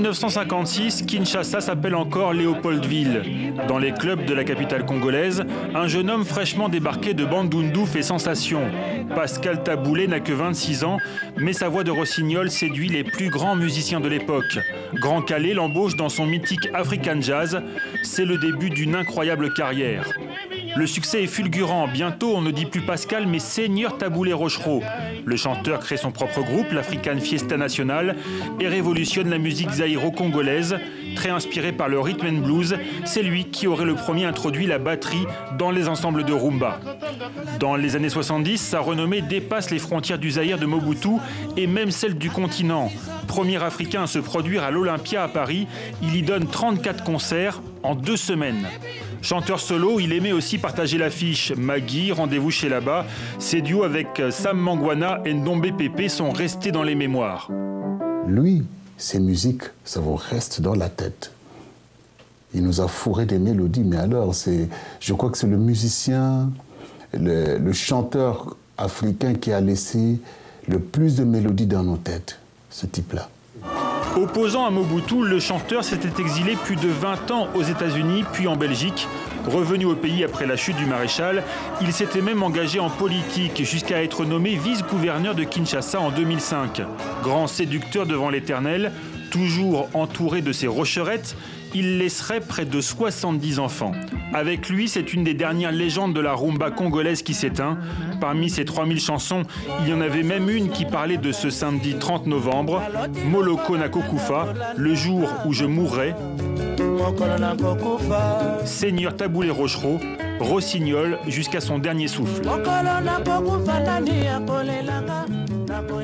1956, Kinshasa s'appelle encore Léopoldville. Dans les clubs de la capitale congolaise, un jeune homme fraîchement débarqué de Bandundu fait sensation. Pascal Taboulé n'a que 26 ans, mais sa voix de rossignol séduit les plus grands musiciens de l'époque. Grand Calais l'embauche dans son mythique African Jazz. C'est le début d'une incroyable carrière. Le succès est fulgurant. Bientôt, on ne dit plus Pascal, mais Seigneur Taboulé Rochereau. Le chanteur crée son propre groupe, l'African Fiesta National, et révolutionne la musique zaïro-congolaise. Très inspiré par le rhythm and blues, c'est lui qui aurait le premier introduit la batterie dans les ensembles de rumba. Dans les années 70, sa renommée dépasse les frontières du Zaïre de Mobutu et même celles du continent. Premier Africain à se produire à l'Olympia à Paris, il y donne 34 concerts en 2 semaines. Chanteur solo, il aimait aussi partager l'affiche. Magui, Rendez-vous chez là-bas, ses duos avec Sam Mangwana et Ndombe Pepe sont restés dans les mémoires. Lui, ses musiques, ça vous reste dans la tête. Il nous a fourré des mélodies, mais alors, je crois que c'est le musicien, le chanteur africain qui a laissé le plus de mélodies dans nos têtes, ce type-là. Opposant à Mobutu, le chanteur s'était exilé plus de 20 ans aux États-Unis, puis en Belgique. Revenu au pays après la chute du maréchal, il s'était même engagé en politique jusqu'à être nommé vice-gouverneur de Kinshasa en 2005. Grand séducteur devant l'Éternel, toujours entouré de ses rocherettes, il laisserait près de 70 enfants. Avec lui, c'est une des dernières légendes de la rumba congolaise qui s'éteint. Parmi ses 3000 chansons, il y en avait même une qui parlait de ce samedi 30 novembre, Moloko Nakokufa, le jour où je mourrai. Seigneur Taboulé Rochereau, rossignol jusqu'à son dernier souffle.